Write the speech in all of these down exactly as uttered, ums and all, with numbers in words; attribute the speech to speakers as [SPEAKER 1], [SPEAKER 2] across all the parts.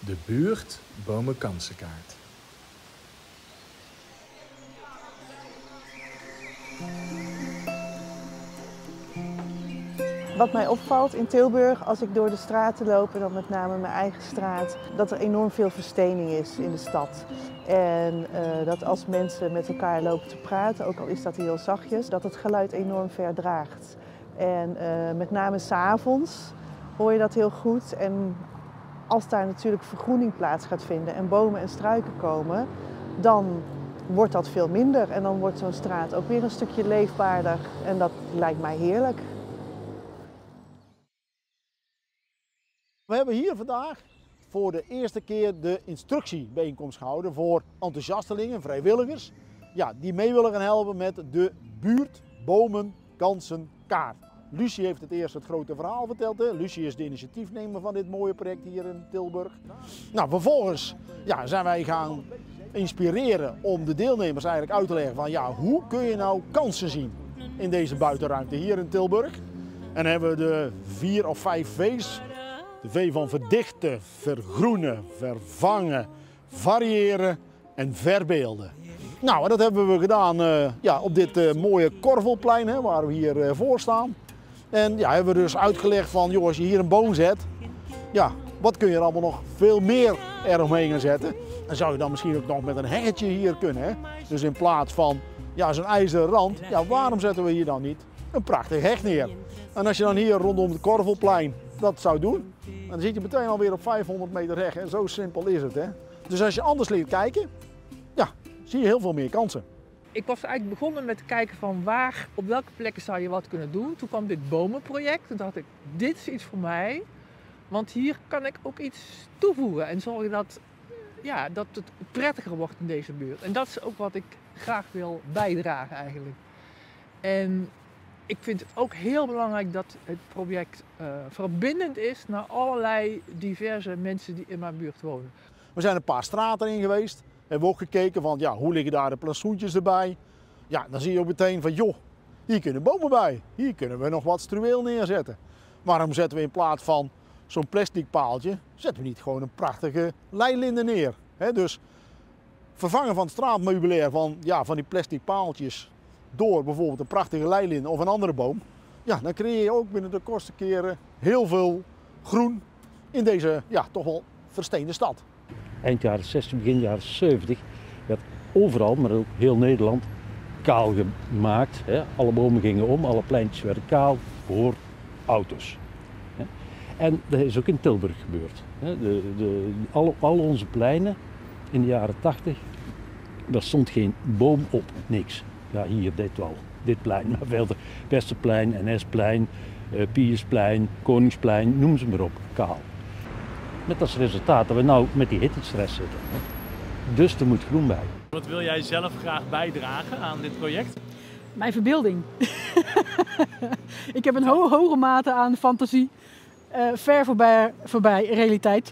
[SPEAKER 1] De buurt Bomen Kansenkaart.
[SPEAKER 2] Wat mij opvalt in Tilburg als ik door de straten loop, en dan met name mijn eigen straat, dat er enorm veel verstening is in de stad. En uh, dat als mensen met elkaar lopen te praten, ook al is dat heel zachtjes, dat het geluid enorm verdraagt. En uh, met name 's avonds hoor je dat heel goed. En als daar natuurlijk vergroening plaats gaat vinden en bomen en struiken komen, dan wordt dat veel minder. En dan wordt zo'n straat ook weer een stukje leefbaarder. En dat lijkt mij heerlijk.
[SPEAKER 3] We hebben hier vandaag voor de eerste keer de instructiebijeenkomst gehouden voor enthousiastelingen, vrijwilligers, ja, die mee willen gaan helpen met de buurt Bomen Kansenkaart. Lucie heeft het eerst het grote verhaal verteld. Hè. Lucie is de initiatiefnemer van dit mooie project hier in Tilburg. Nou, vervolgens ja, zijn wij gaan inspireren om de deelnemers eigenlijk uit te leggen van ja, hoe kun je nou kansen zien in deze buitenruimte hier in Tilburg. En dan hebben we de vier of vijf V's. De V van verdichten, vergroenen, vervangen, variëren en verbeelden. Nou, dat hebben we gedaan uh, ja, op dit uh, mooie Korvelplein hè, waar we hier uh, voor staan. En ja, hebben we dus uitgelegd van, joh, als je hier een boom zet, ja, wat kun je er allemaal nog veel meer eromheen gaan zetten. Dan zou je dan misschien ook nog met een heggetje hier kunnen. Hè? Dus in plaats van ja, zo'n ijzeren rand, ja, waarom zetten we hier dan niet een prachtig heg neer? En als je dan hier rondom het Korvelplein dat zou doen, dan zit je meteen alweer op vijfhonderd meter heg. En zo simpel is het. Hè? Dus als je anders leert kijken, ja, zie je heel veel meer kansen.
[SPEAKER 4] Ik was eigenlijk begonnen met te kijken van waar, op welke plekken zou je wat kunnen doen. Toen kwam dit bomenproject. Toen dacht ik, dit is iets voor mij. Want hier kan ik ook iets toevoegen en zorgen dat, ja, dat het prettiger wordt in deze buurt. En dat is ook wat ik graag wil bijdragen eigenlijk. En ik vind het ook heel belangrijk dat het project uh, verbindend is naar allerlei diverse mensen die in mijn buurt wonen.
[SPEAKER 3] We zijn een paar straten in geweest. Hebben we ook gekeken van ja, hoe liggen daar de plantsoentjes erbij. Ja, dan zie je ook meteen van joh, hier kunnen bomen bij. Hier kunnen we nog wat struweel neerzetten. Waarom zetten we in plaats van zo'n plastic paaltje, zetten we niet gewoon een prachtige leilinde neer. He, dus vervangen van het straatmeubilair van, ja, van die plastic paaltjes door bijvoorbeeld een prachtige leilinde of een andere boom. Ja, dan creëer je ook binnen de kortste keren heel veel groen in deze ja, toch wel versteende stad.
[SPEAKER 5] Eind jaren zestig, begin jaren zeventig werd overal, maar ook heel Nederland, kaal gemaakt. Hè. Alle bomen gingen om, alle pleintjes werden kaal voor auto's. Hè. En dat is ook in Tilburg gebeurd. Hè. De, de, al, al onze pleinen in de jaren tachtig, daar stond geen boom op, niks. Ja, hier dit wel, dit plein, maar verder Westerplein, N S-plein, uh, Piersplein, Koningsplein, noem ze maar op, kaal. Met als resultaat dat we nou met die hittestress zitten. Dus er moet groen bij.
[SPEAKER 6] Wat wil jij zelf graag bijdragen aan dit project?
[SPEAKER 7] Mijn verbeelding. Ik heb een ho hoge mate aan fantasie. Uh, ver voorbij, voorbij realiteit.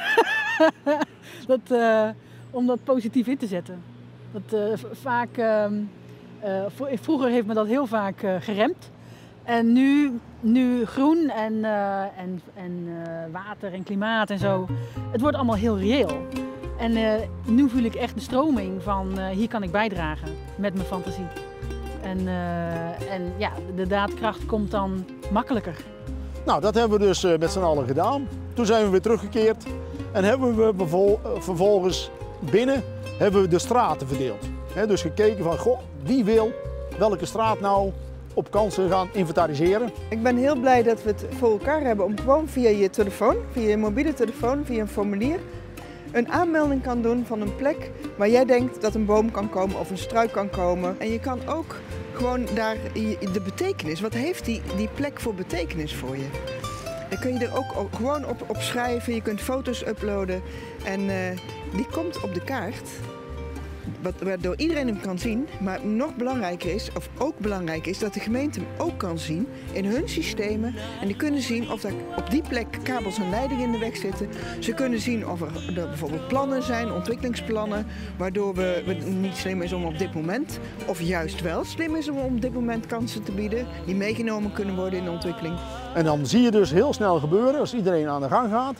[SPEAKER 7] dat, uh, om dat positief in te zetten. Dat, uh, vaak, uh, uh, vroeger heeft me dat heel vaak uh, geremd. En nu, nu groen en, uh, en, en uh, water en klimaat en zo, het wordt allemaal heel reëel. En uh, nu voel ik echt de stroming van uh, hier kan ik bijdragen met mijn fantasie. En, uh, en ja, de daadkracht komt dan makkelijker.
[SPEAKER 3] Nou, dat hebben we dus uh, met z'n allen gedaan. Toen zijn we weer teruggekeerd en hebben we bevol, uh, vervolgens binnen hebben we de straten verdeeld. He, dus gekeken van, goh, wie wil welke straat nou op kansen gaan inventariseren.
[SPEAKER 2] Ik ben heel blij dat we het voor elkaar hebben om gewoon via je telefoon, via je mobiele telefoon, via een formulier, een aanmelding kan doen van een plek waar jij denkt dat een boom kan komen of een struik kan komen. En je kan ook gewoon daar de betekenis, wat heeft die, die plek voor betekenis voor je? Dan kun je er ook gewoon op, op schrijven, je kunt foto's uploaden en uh, die komt op de kaart. Waardoor iedereen hem kan zien, maar nog belangrijker is, of ook belangrijk is, dat de gemeente hem ook kan zien in hun systemen. En die kunnen zien of er op die plek kabels en leidingen in de weg zitten. Ze kunnen zien of er, er bijvoorbeeld plannen zijn, ontwikkelingsplannen, waardoor we, we niet slim is om op dit moment, of juist wel slim is om op dit moment kansen te bieden, die meegenomen kunnen worden in de ontwikkeling.
[SPEAKER 3] En dan zie je dus heel snel gebeuren, als iedereen aan de gang gaat,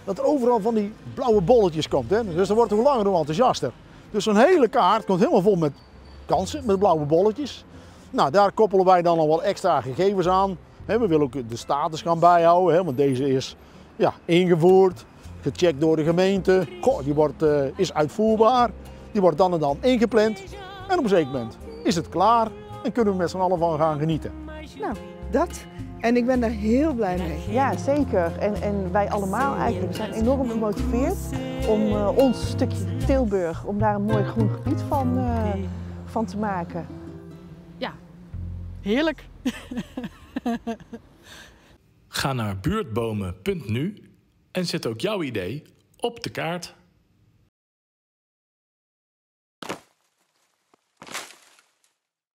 [SPEAKER 3] dat er overal van die blauwe bolletjes komt. Hè? Dus dan wordt hoe langer hoe enthousiaster. Dus zo'n hele kaart komt helemaal vol met kansen, met blauwe bolletjes. Nou, daar koppelen wij dan al wat extra gegevens aan. We willen ook de status gaan bijhouden, hè? Want deze is ja, ingevoerd, gecheckt door de gemeente. Goh, die wordt, uh, is uitvoerbaar, die wordt dan en dan ingepland. En op een zeker moment is het klaar en kunnen we met z'n allen van gaan genieten.
[SPEAKER 2] Nou, dat. En ik ben daar heel blij mee.
[SPEAKER 8] Ja, zeker. En, en wij allemaal eigenlijk. We zijn enorm gemotiveerd om uh, ons stukje Tilburg, om daar een mooi groen gebied van, uh, van te maken.
[SPEAKER 7] Ja, heerlijk.
[SPEAKER 1] Ga naar buurtbomen punt nu en zet ook jouw idee op de kaart.